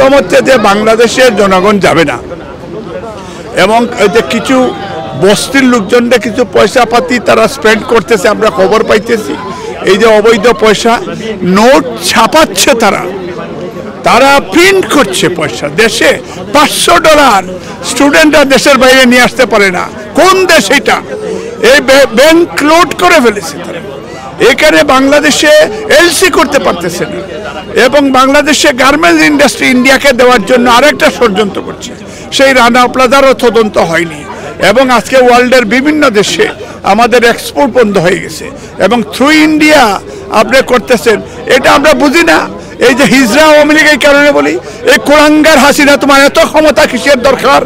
প্রথম হচ্ছে যে বাংলাদেশের জনগণ যাবে না, এবং এই যে কিছু বস্তির লোকজনরা কিছু পয়সা পাতি তারা স্পেন্ড করতেছে, আমরা খবর পাইতেছি। এই যে অবৈধ পয়সা নোট ছাপাচ্ছে, তারা প্রিন্ট করছে পয়সা। দেশে $500 স্টুডেন্টরা দেশের বাইরে নিয়ে আসতে পারে না। কোন দেশ এটা? এই ব্যাংক লুট করে ফেলেছে তারা। এখানে বাংলাদেশে এলসি করতে পারতেছে না, এবং বাংলাদেশে গার্মেন্টস ইন্ডাস্ট্রি ইন্ডিয়াকে দেওয়ার জন্য আরেকটা ষড়যন্ত্র করছে। সেই রানা প্লাজারও তদন্ত হয়নি, এবং আজকে ওয়ার্ল্ডের বিভিন্ন দেশে আমাদের এক্সপোর্ট বন্ধ হয়ে গেছে, এবং থ্রু ইন্ডিয়া আপনি করতেছেন। এটা আমরা বুঝি না। এই যে হিজরা আওয়ামী লীগ, এই কারণে বলি, এই কোলাঙ্গার হাসিনা, তোমার এত ক্ষমতা কিসের দরকার?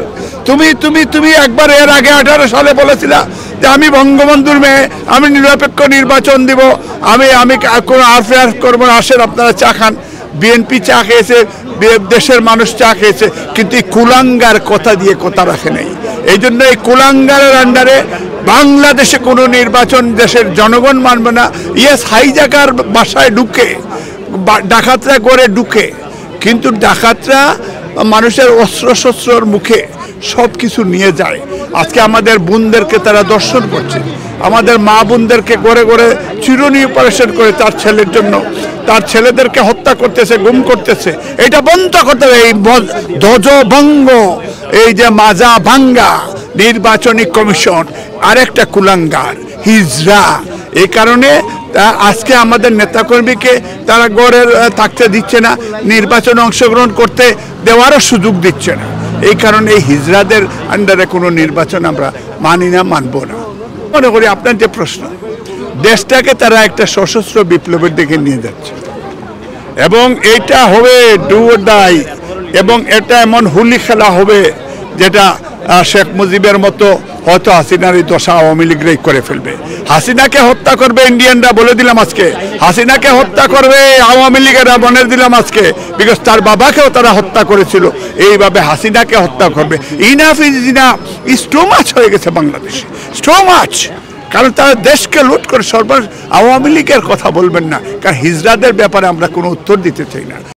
তুমি একবার এর আগে 18 সালে বলেছিলা যে আমি বঙ্গবন্ধুর মেয়ে, আমি নিরপেক্ষ নির্বাচন দিব, আমি কোনো আরফেয়ার করবো না, আসেন আপনারা চা খান। বিএনপি চা খেয়েছে, দেশের মানুষ চা খেয়েছে, কিন্তু এই কুলাঙ্গার কথা দিয়ে কথা রাখে নাই। এই জন্য এই কুলাঙ্গারের আন্ডারে বাংলাদেশে কোনো নির্বাচন দেশের জনগণ মানবে না। ইয়েস, হাইজাকার বাসায় ঢুকে, ডাকাতরা করে ঢুকে, কিন্তু ডাকাতরা মানুষের অস্ত্রশস্ত্রর মুখে সব কিছু নিয়ে যায়। আজকে আমাদের বোনদেরকে তারা দর্শন করছে, আমাদের মা বোনদেরকে গড়ে গড়ে চিরুনি অপারেশন করে তার ছেলের জন্য, তার ছেলেদেরকে হত্যা করতেছে, গুম করতেছে। এটা বন্ধ করতে হবে। এই ধ্বজভঙ্গ, এই যে মাজা ভাঙ্গা নির্বাচনী কমিশন আরেকটা কুলাঙ্গার, হিজরা। এই কারণে আজকে আমাদের নেতাকর্মীকে তারা গড়ে থাকতে দিচ্ছে না, নির্বাচনে অংশগ্রহণ করতে দেওয়ারও সুযোগ দিচ্ছে না। এই কারণে এই হিজরাদের আন্ডারে কোনো নির্বাচন আমরা মানি না, মানব না। মনে করি আপনার যে প্রশ্ন, দেশটাকে তারা একটা সশস্ত্র বিপ্লবের দিকে নিয়ে যাচ্ছে, এবং এইটা হবে ডু অর ডাই, এবং এটা এমন হুলি খেলা হবে যেটা শেখ মুজিবের মতো হয়তো হাসিনারই দশা আওয়ামী লীগরাই করে ফেলবে। হাসিনাকে হত্যা করবে ইন্ডিয়ানরা, বলে দিলাম আজকে। হাসিনাকে হত্যা করবে আওয়ামী লীগেরা, বলে দিলাম আজকে, বিকজ তার বাবাকেও তারা হত্যা করেছিল। এইভাবে হাসিনাকে হত্যা করবে। Enough is enough, is too much হয়ে গেছে বাংলাদেশে, টু মাচ। কারণ তারা দেশকে লুট করে আওয়ামী লীগের কথা বলবেন না, কারণ হিজড়াদের ব্যাপারে আমরা কোনো উত্তর দিতে চাই না।